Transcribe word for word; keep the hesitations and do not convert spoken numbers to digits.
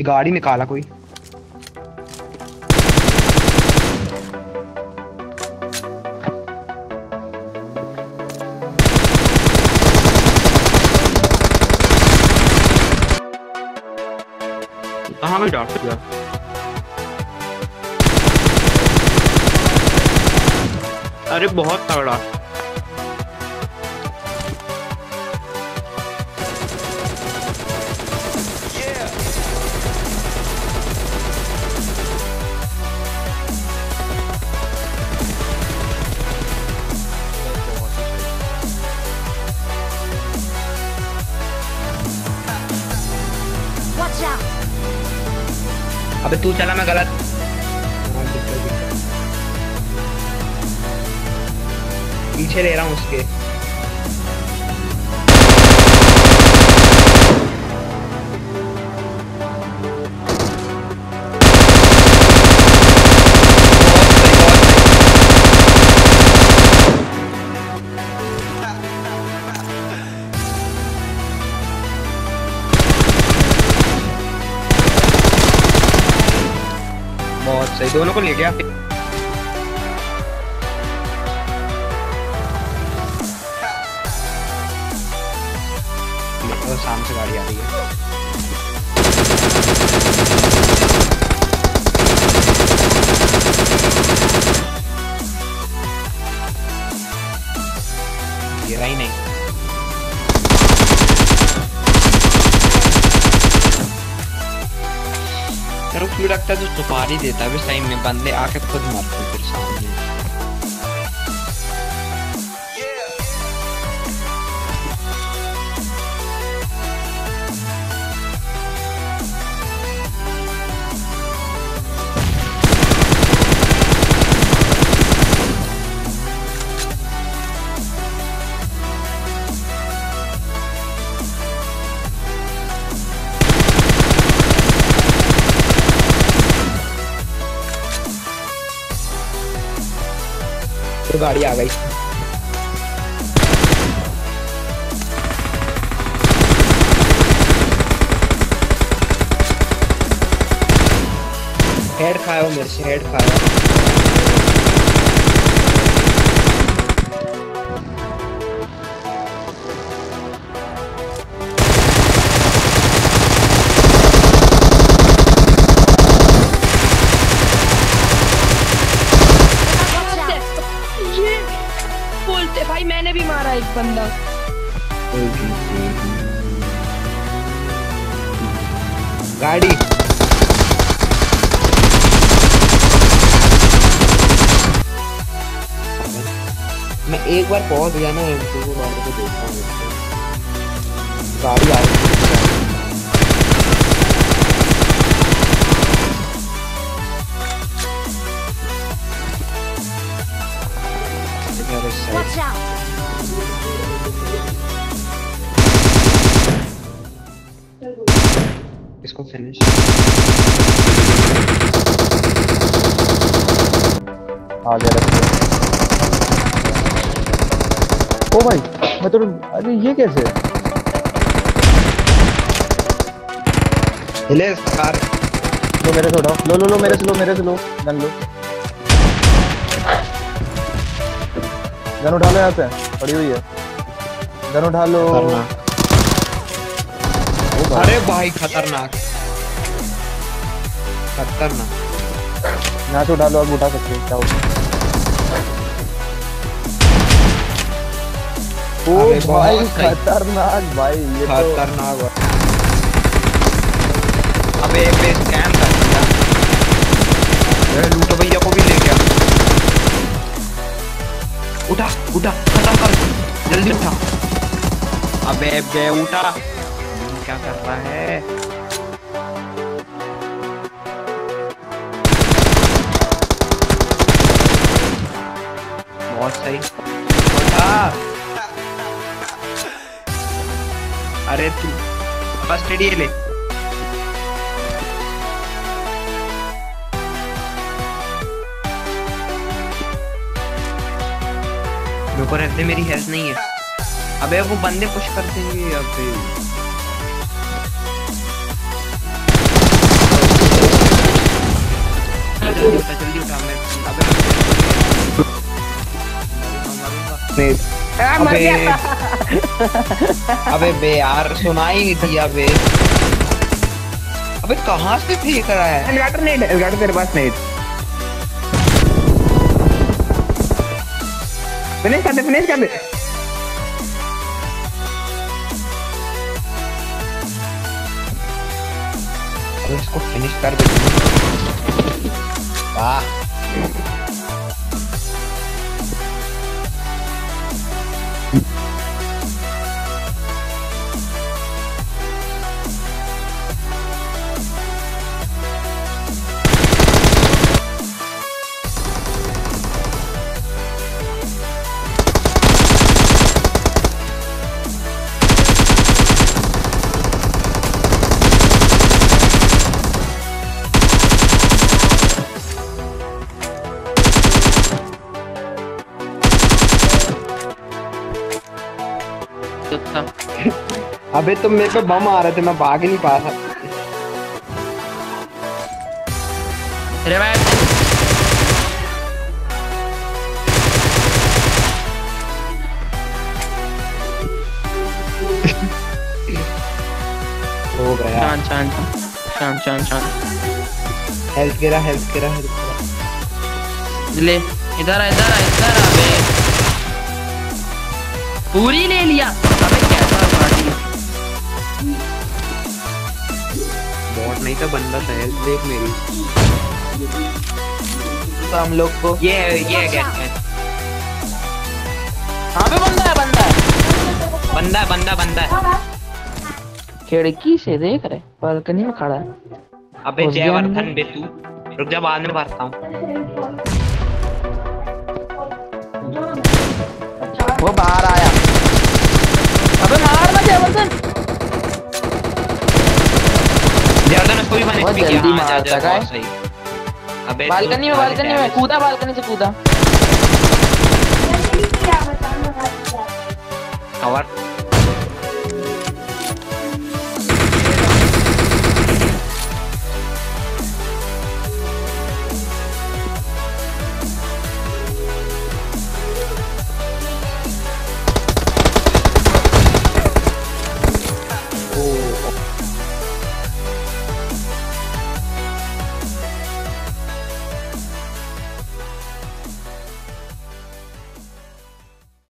गाड़ी निकाला कोई। कहाँ में डॉट किया? अरे बहुत तगड़ा। अबे तू चला, मैं गलत। पीछे ले रहा हूँ उसके। बहुत सही, दोनों को ले गया। तो सामने से गाड़ी आ रही है। गिरा ही नहीं। तेरे को क्यों लगता है तो सुपारी देता है टाइम में, बंदे आके खुद मरते हैं फिर सामने। तो गाड़ी आ गई। हेड खाया हो मेरे से, हेड खाया। भाई मैंने भी मारा एक बंदा। गाड़ी मैं एक बार पहुंच गया ना, इनको बाहर को देखता हूँ। गाड़ी आ रही Watch out! इसको फिनिश। आ गया। ओ भाई मैं तो, अरे ये कैसे? हिले कार। लो मेरे से उठाओ, लो लो लो मेरे से लो, मेरे से लो, गन लो, गन उठा लो, यहाँ पे पड़ी हुई है, गन उठा लो। अरे भाई खतरनाक खतरनाक। यहाँ से उठा लो, अब उठा सकते हो। ओ भाई खतरनाक भाई, ये खतरनाक तो... अबे पे स्कैम कर दिया। ये लूटो भैया को भी ले गया। उठा उठा, खत्म कर, जल्दी उठा। अबे बे उठा, क्या कर रहा है? बहुत सही, उठा। अरे तू फर्स्ट एड ले। मेरे को रहते, मेरी हेल्थ नहीं है। अबे वो बंदे पुश कर देंगे। अबे जल्दी उठा जल्दी उठा मैं अबे आ, मर गया। अबे बे यार सुनाई नहीं दिया बे। अबे कहाँ से फेंक रहा है? एलिगेटर नहीं, एलिगेटर तेरे पास नहीं। फिनिश कर दे, फिनिश कर दे। अबे इसको फिनिश कर दे। वाह अबे तुम मेरे पे बम आ रहे थे, मैं भाग ही नहीं पा सकता। रिवाइव हो गया। शान शान शान शान शान हेल्थ गिरा, हेल्थ गिरा, हेल्थ गिरा। ले इधर आ इधर आ इधर आ बे। पूरी ले लिया। अबे कैसा पार्टी बॉट नहीं था, बंदा था। हेल्थ देख मेरी। तो हम लोग को ये ये क्या है? हाँ पे बंदा है बंदा है बंदा है बंदा बंदा है। खिड़की से देख रहे बालकनी में खड़ा है। अबे घुस जय गया वर्धन अंदर। बे तू रुक जा, बाद में भरता हूँ। वो बाहर आया। अबे मार ना जयवर्धन। जयवर्धन उसको भी मैंने बहुत किया। जल्दी हाँ, मारता जा, जा, है। बहुत सही। अबे बालकनी में बालकनी में कूदा, बालकनी से कूदा।